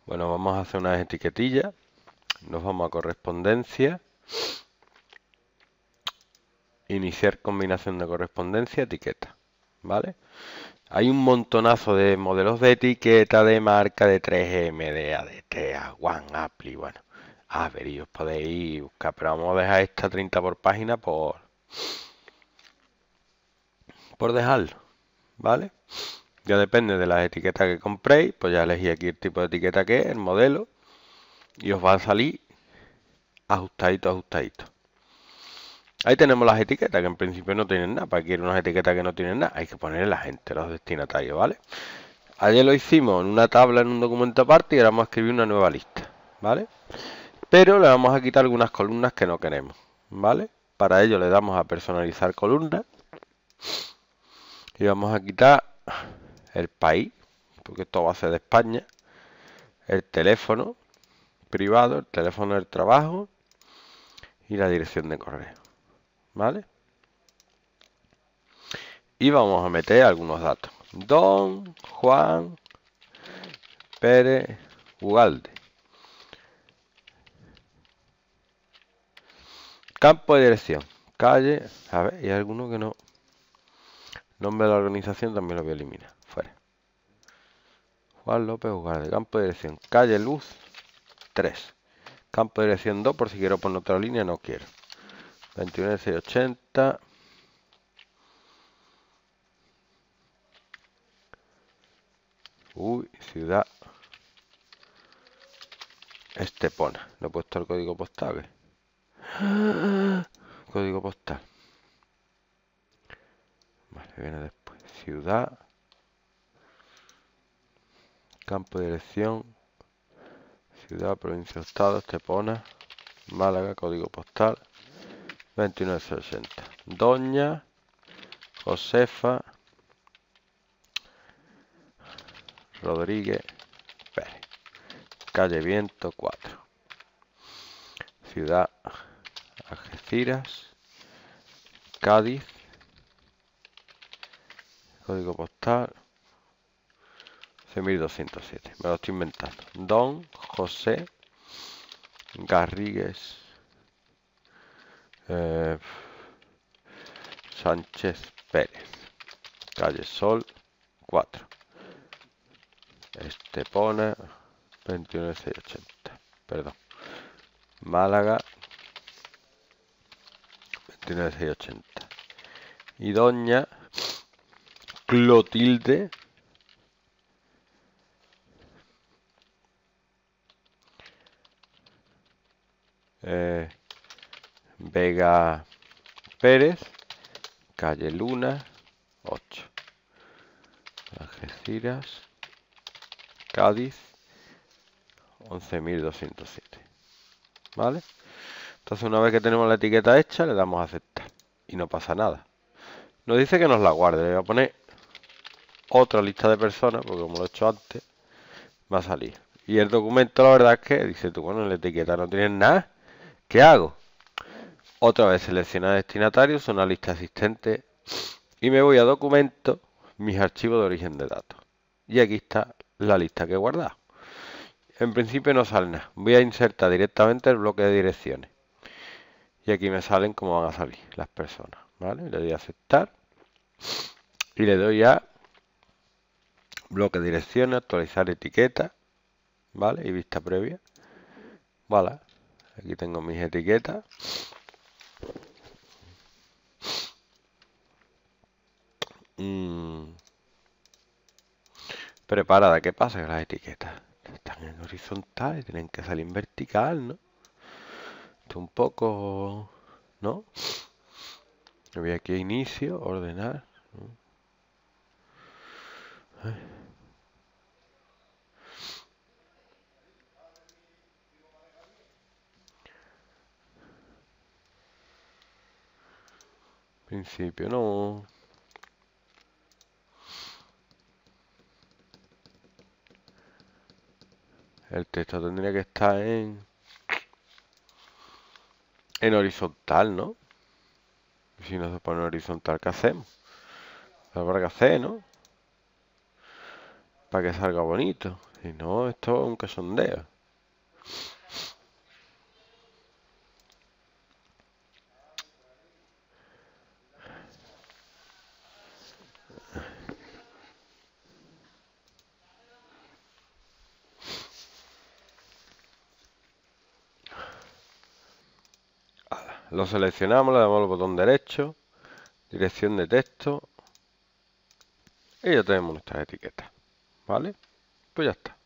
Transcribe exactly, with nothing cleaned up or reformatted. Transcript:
Bueno, vamos a hacer unas etiquetillas. Nos vamos a correspondencia. Iniciar combinación de correspondencia, etiqueta. ¿Vale? Hay un montonazo de modelos de etiqueta, de marca, de tres eme, de A D T, A uno, Apply, bueno. A ver, y os podéis buscar, pero vamos a dejar esta treinta por página por, por dejarlo, ¿vale? Ya depende de las etiquetas que compréis, pues ya elegí aquí el tipo de etiqueta que es, el modelo, y os va a salir ajustadito, ajustadito. Ahí tenemos las etiquetas, que en principio no tienen nada. Para que quiero unas etiquetas que no tienen nada, hay que ponerle la gente, los destinatarios, ¿vale? Ayer lo hicimos en una tabla, en un documento aparte, y ahora vamos a escribir una nueva lista, ¿vale? Pero le vamos a quitar algunas columnas que no queremos, ¿vale? Para ello le damos a personalizar columnas y vamos a quitar el país, porque esto va a ser de España, el teléfono privado, el teléfono del trabajo y la dirección de correo, ¿vale? Y vamos a meter algunos datos. Don Juan Pérez Ugalde. Campo de dirección. Calle. A ver, y hay alguno que no. Nombre de la organización también lo voy a eliminar. Fuera. Juan López Ugalde. Campo de dirección. Calle Luz tres. Campo de dirección dos, por si quiero poner otra línea, no quiero. veintiuno mil seiscientos ochenta. Uy, ciudad Estepona. No he puesto el código postal. ¿Qué? Código postal. Vale, viene después. Ciudad. Campo de dirección. Ciudad, provincia, estado, Estepona. Málaga, código postal. veintiuno mil seiscientos ochenta. Doña Josefa Rodríguez Pérez. Calle Viento cuatro. Ciudad Algeciras, Cádiz. Código postal once mil doscientos siete. Me lo estoy inventando. Don José Garrigues eh, Sánchez Pérez. Calle Sol cuatro. Estepona veintiuno mil seiscientos ochenta. Perdón. Málaga veintiuno mil seiscientos ochenta. Y doña Clotilde eh, Vega Pérez, calle Luna ocho. Algeciras, Cádiz once mil doscientos siete. ¿Vale? Entonces una vez que tenemos la etiqueta hecha, le damos a aceptar y no pasa nada. Nos dice que nos la guarde. Le voy a poner otra lista de personas, porque como lo he hecho antes, va a salir. Y el documento, la verdad es que dice tú, bueno, en la etiqueta no tienes nada. ¿Qué hago? Otra vez selecciona destinatario, son una lista existente y me voy a documento, mis archivos de origen de datos. Y aquí está la lista que he guardado. En principio no sale nada. Voy a insertar directamente el bloque de direcciones. Y aquí me salen cómo van a salir las personas. ¿Vale? Le doy a aceptar. Y le doy a bloque de direcciones, actualizar etiqueta. ¿Vale? Y vista previa. Vale. Aquí tengo mis etiquetas. Mm. Preparada, ¿qué pasa? Que las etiquetas están en horizontal y tienen que salir en vertical, ¿no? Esto un poco, ¿no? Me voy aquí a inicio, ordenar. Principio, no. El texto tendría que estar en en horizontal, ¿no? Si no se pone horizontal, ¿qué hacemos? Habrá que hacer, ¿no? Para que salga bonito. Si no, esto es un cachondeo. Lo seleccionamos, le damos al botón derecho, dirección de texto y ya tenemos nuestras etiquetas, ¿vale? Pues ya está.